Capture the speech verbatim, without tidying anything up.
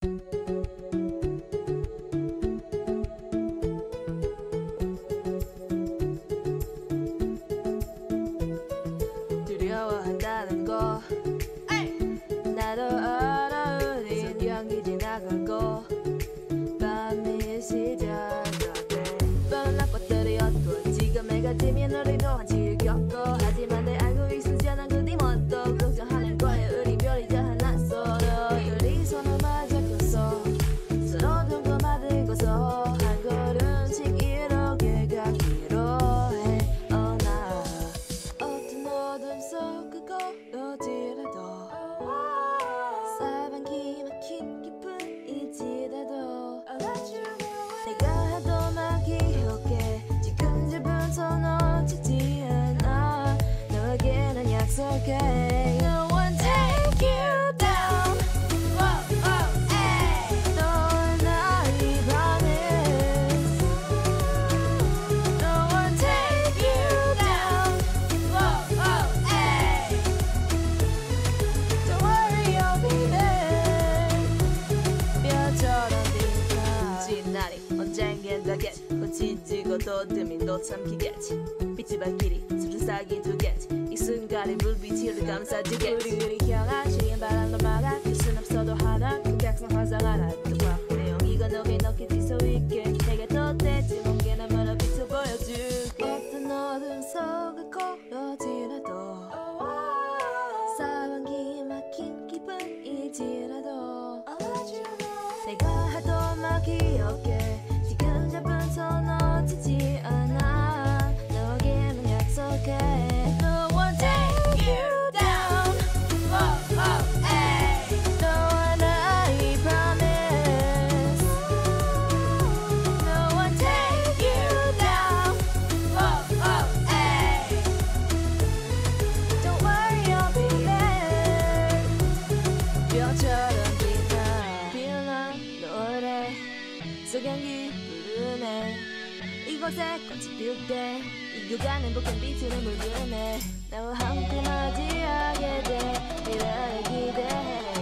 두려워한다는 거 나도 알아. 우린 연기 지나가고 밤이 시작돼. 뻔한 것들이었고 지금 해가 지면 우리도 한치를 겪고 하지만 내 알고 있으잖아. 그네 뭣도 걱정하는 거야. 우리 별이 다 하나 서로 둘이 손을 맞잡고서 서로 눈고 맞들고서 한 걸음씩 이렇게 가기로 해. 어, 나 어떤 어둠 속 그곳일지라도 사방기 막힌 기분일지라도 내가 해도 막 기억해. 지금 제부터 놓치지 않아. 너에게는 약속해. No one take you down. Whoa, whoa, ay. 너와 나의 promise. No one take you down. Whoa, whoa, ay. Don't worry, I'll be there. 뼈처럼 빛나. 진 날이 언젠간 가겠지. 꽃이 지고도 드민도 삼키겠지. 빛이 발길이 술을 사기 두겠지. 이 순간에 불빛으로 감싸주겠지. 우리 우리 향한 시린 바람도 막아. 그 순 없어도 하나 그 백성 화상 하나 뚜껑 내용이가 너게 넣게 뒤서 있게 내게 더 떼지 멍게 나만을 비춰 보여줄게. 어떤 어둠 속을 걸어지라도 사방기 막힌 기분일지라도 내가 하도 막 기억해. 지금 잡은 손 놓치지 않아. 너에게는 약속해. No one take you down. Whoa, whoa, ay. 너와 나의 promise. No one take you down. Whoa, whoa, ay. Don't worry, I'll be there. 뼈처럼 빛나. 빛난 노래 석양이 부르네. 이곳에 꽃이 필 때 이구간 행복한 빛으로 물드네. 나와 함께 맞이하게 돼. 미래를 기대해.